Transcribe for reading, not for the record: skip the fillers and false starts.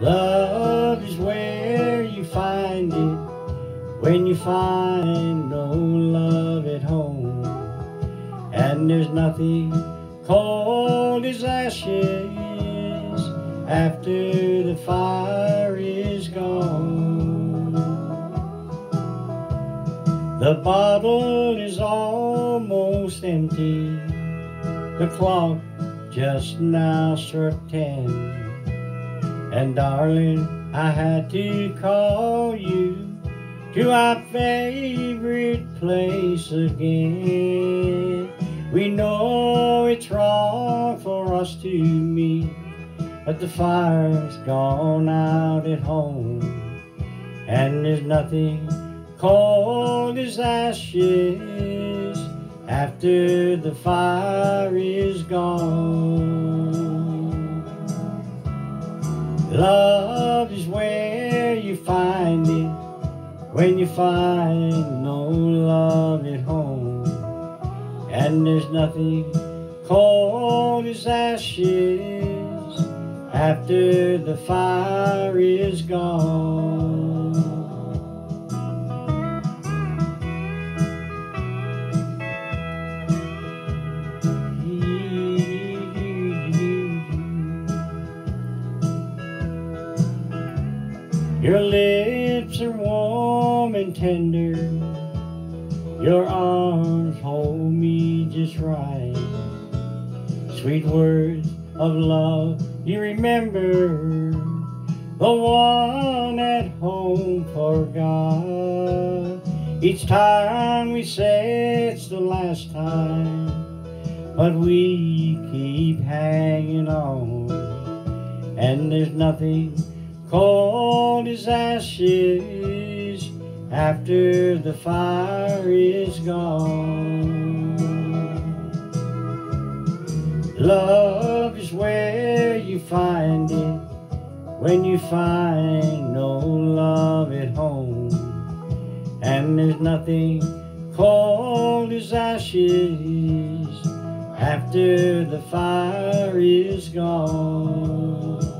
Love is where you find it when you find no love at home. And there's nothing cold as ashes after the fire is gone. The bottle is almost empty. The clock just now struck 10. And darling, I had to call you to our favorite place again. We know it's wrong for us to meet, but the fire's gone out at home. And there's nothing cold as ashes after the fire is gone. Love is where you find it when you find no love at home. And there's nothing cold as ashes after the fire is gone. Your lips are warm and tender, your arms hold me just right. Sweet words of love you remember, the one at home forgot. Each time we say it's the last time, but we keep hanging on. And there's nothing cold as ashes after the fire is gone. Love is where you find it when you find no love at home. And there's nothing cold as ashes after the fire is gone.